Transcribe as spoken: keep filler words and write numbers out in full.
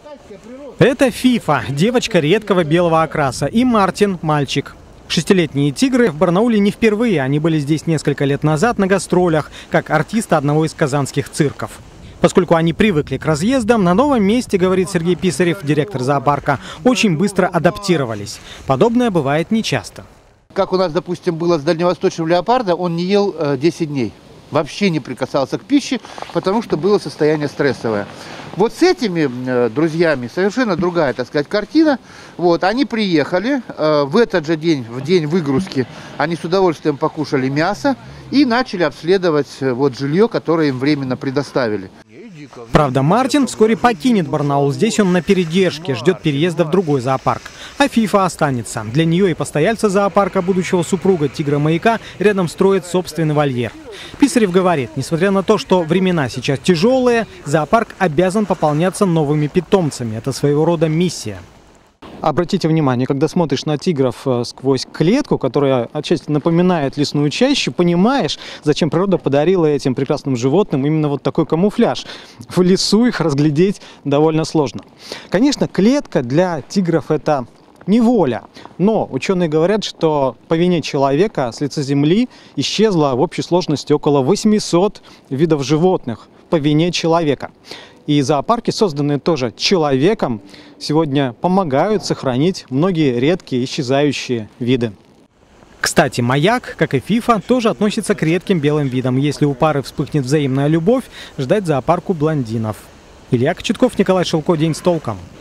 Это Фифа, девочка редкого белого окраса, и Мартин, мальчик. Шестилетние тигры в Барнауле не впервые. Они были здесь несколько лет назад на гастролях, как артисты одного из казанских цирков. Поскольку они привыкли к разъездам, на новом месте, говорит Сергей Писарев, директор зоопарка, очень быстро адаптировались. Подобное бывает нечасто. Как у нас, допустим, было с дальневосточным леопардом, он не ел э, десять дней. Вообще не прикасался к пище, потому что было состояние стрессовое. Вот с этими э, друзьями совершенно другая, так сказать, картина. Вот, они приехали, э, в этот же день, в день выгрузки, они с удовольствием покушали мясо и начали обследовать э, вот, жилье, которое им временно предоставили. Правда, Мартин вскоре покинет Барнаул. Здесь он на передержке, ждет переезда в другой зоопарк. А Фифа останется. Для нее и постояльца зоопарка, будущего супруга тигра-маяка, рядом строит собственный вольер. Писарев говорит, несмотря на то, что времена сейчас тяжелые, зоопарк обязан пополняться новыми питомцами. Это своего рода миссия. Обратите внимание, когда смотришь на тигров сквозь клетку, которая отчасти напоминает лесную чащу, понимаешь, зачем природа подарила этим прекрасным животным именно вот такой камуфляж. В лесу их разглядеть довольно сложно. Конечно, клетка для тигров – это неволя. Но ученые говорят, что по вине человека с лица Земли исчезло в общей сложности около восьмисот видов животных по вине человека. И зоопарки, созданные тоже человеком, сегодня помогают сохранить многие редкие исчезающие виды. Кстати, маяк, как и Фифа, тоже относится к редким белым видам. Если у пары вспыхнет взаимная любовь, ждать зоопарку блондинов. Илья Кочетков, Николай Шелко. День с толком.